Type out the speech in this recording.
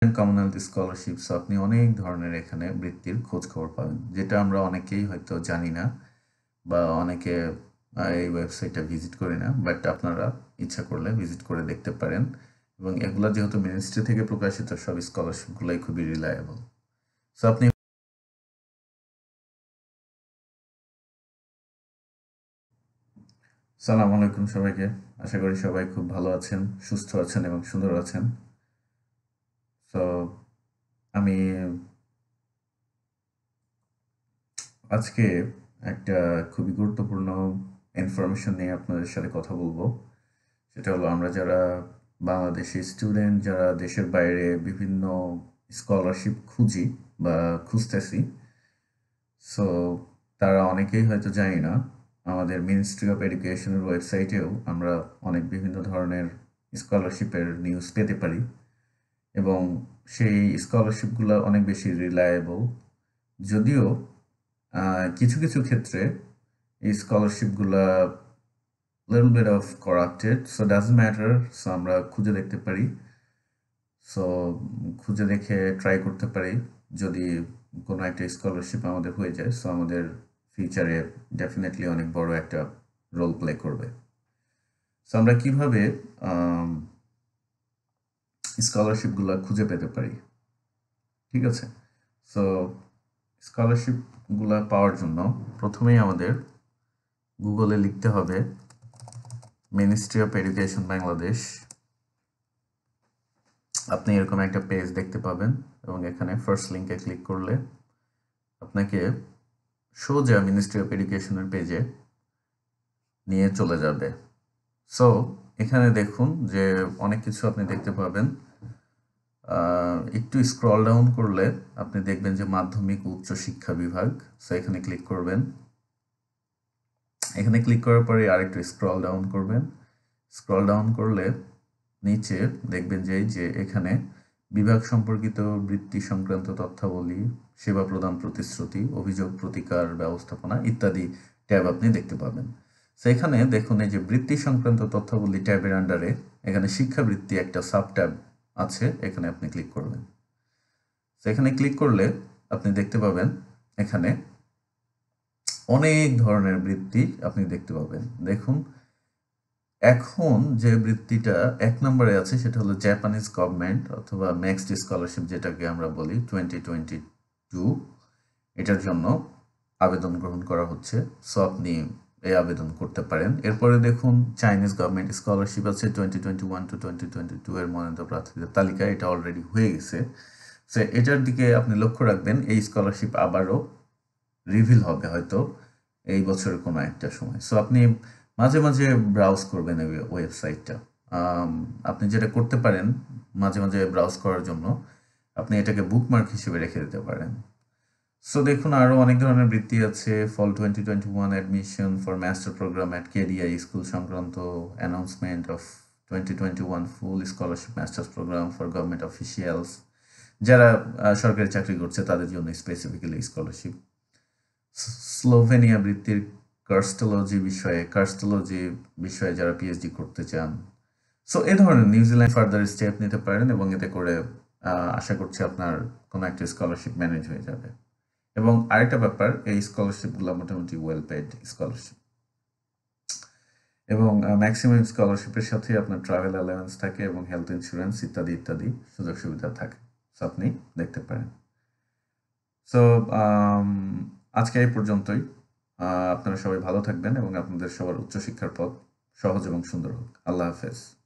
Commonwealth scholarship. So আপনি অনেক ধরনের এখানে বৃত্তির খোঁজ খবর পাবেন, যেটা আমরা অনেকেই হয়তো জানি না বা অনেকে এই ওয়েবসাইটটা ভিজিট করি না, বাট আপনারা ইচ্ছা করলে ভিজিট করে দেখতে পারেন। এবং এগুলা যেহেতু মিনিস্ট্রি থেকে প্রকাশিত, সব স্কলারশিপগুলাই খুবই রিলায়েবল। সো আপনি সালাম আলাইকুম সবাইকে। আশা করি সবাই খুব ভালো আছেন, সুস্থ আছেন এবং সুন্দর আছেন। সো আমি আজকে একটা খুবই গুরুত্বপূর্ণ ইনফরমেশন নিয়ে আপনাদের সাথে কথা বলবো। সেটা হলো, আমরা যারা বাংলাদেশি স্টুডেন্ট, যারা দেশের বাইরে বিভিন্ন স্কলারশিপ খুঁজি বা খুঁজতেছি, সো তারা অনেকেই হয়তো জানি না, আমাদের মিনিস্ট্রি অফ এডুকেশনের ওয়েবসাইটেও আমরা অনেক বিভিন্ন ধরনের স্কলারশিপের নিউজ পেতে পারি এবং সেই স্কলারশিপগুলো অনেক বেশি রিলায়েবল। যদিও কিছু কিছু ক্ষেত্রে এই স্কলারশিপগুলো little bit of corrupted, so doesn't matter. So আমরা খুঁজে দেখতে পারি, সো খুঁজে দেখে ট্রাই করতে পারি। যদি কোনো একটা স্কলারশিপ আমাদের হয়ে যায়, সো আমাদের ফিউচারে ডেফিনেটলি অনেক বড় একটা রোল প্লে করবে। সো আমরা কিভাবে স্কলারশিপগুলো খুঁজে পেতে পারি, ঠিক আছে? সো স্কলারশিপগুলো পাওয়ার জন্য প্রথমেই আমাদের গুগলে লিখতে হবে মিনিস্ট্রি অফ এডুকেশন বাংলাদেশ। আপনি এরকম একটা পেজ দেখতে পাবেন এবং এখানে ফার্স্ট লিঙ্কে ক্লিক করলে আপনাকে সোজা মিনিস্ট্রি অফ এডুকেশনের পেজে নিয়ে চলে যাবে। সো এখানে দেখুন যে অনেক কিছু আপনি দেখতে পাবেন। একটু স্ক্রল ডাউন করলে আপনি দেখবেন যে মাধ্যমিক ও উচ্চ শিক্ষা বিভাগ। সো এখানে ক্লিক করবেন। এখানে ক্লিক করার পরে আরেকটু স্ক্রল ডাউন করবেন। স্ক্রল ডাউন করলে নিচে দেখবেন যে এখানে বিভাগ সম্পর্কিত বৃত্তি সংক্রান্ত তথ্যাবলী, সেবা প্রদান প্রতিশ্রুতি, অভিযোগ প্রতিকার ব্যবস্থাপনা ইত্যাদি ট্যাব আপনি দেখতে পাবেন। সো এখানে দেখুন এই যে বৃত্তি সংক্রান্ত তথ্যাবলী ট্যাবের আন্ডারে এখানে শিক্ষাবৃত্তি একটা সাব ট্যাব আছে, এখানে আপনি ক্লিক করবেন। সো এখানে ক্লিক করলে আপনি দেখতে পাবেন এখানে অনেক ধরনের বৃত্তি আপনি দেখতে পাবেন। দেখুন এখন যে বৃত্তিটা 1 নম্বরে আছে সেটা হলো জাপানিজ গভর্নমেন্ট অথবা নেক্সট স্কলারশিপ, যেটাকে আমরা বলি 2022, এটার জন্য আবেদন গ্রহণ করা হচ্ছে। সো আপনি এই আবেদন করতে পারেন। এরপরে দেখুন চাইনিজ গভর্নমেন্ট স্কলারশিপ আছে 2021 to 2022 এর মনোনীত প্রার্থীদের তালিকা, এটা অলরেডি হয়ে গেছে। সো এটার দিকে আপনি লক্ষ্য রাখবেন, এই স্কলারশিপ আবারও রিভিল হবে হয়তো এই বছরের কোনো একটা সময়। সো আপনি মাঝে মাঝে ব্রাউজ করবেন এই ওয়েবসাইটটা। আপনি যেটা করতে পারেন মাঝে মাঝে ব্রাউজ করার জন্য, আপনি এটাকে বুকমার্ক হিসেবে রেখে দিতে পারেন। সো দেখুন আরও অনেক ধরনের বৃত্তি আছে। Fall 2021 admission for master program at KDI school সংক্রান্ত announcement of 2021 full scholarship masters program for government officials, যারা সরকারি চাকরি করছে তাদের জন্য স্পেসিফিক্যালি স্কলারশিপ। স্লোভেনিয়া বৃত্তির কার্স্টোলজি বিষয়ে যারা পিএইচডি করতে চান। সো এই ধরনের নিউজিল্যান্ড ফার্দার স্টেপ নিতে পারেন এবং এতে করে আশা করছি আপনার কোনো একটা স্কলারশিপ ম্যানেজ হয়ে যাবে। এবং আরেকটা ব্যাপার, এই স্কলারশিপগুলো মোটামুটি ওয়েল পেড স্কলারশিপ এবং ম্যাক্সিমাম স্কলারশিপের সাথে আপনার ট্রাভেল অ্যালাউন্স থাকে এবং হেলথ ইন্স্যুরেন্স ইত্যাদি ইত্যাদি সুযোগ সুবিধা থাকে। সো আপনি দেখতে পারেন। সো আজকে এই পর্যন্তই। আপনারা সবাই ভালো থাকবেন এবং আপনাদের সবার উচ্চশিক্ষার পথ সহজ এবং সুন্দর হোক। আল্লাহ হাফেজ।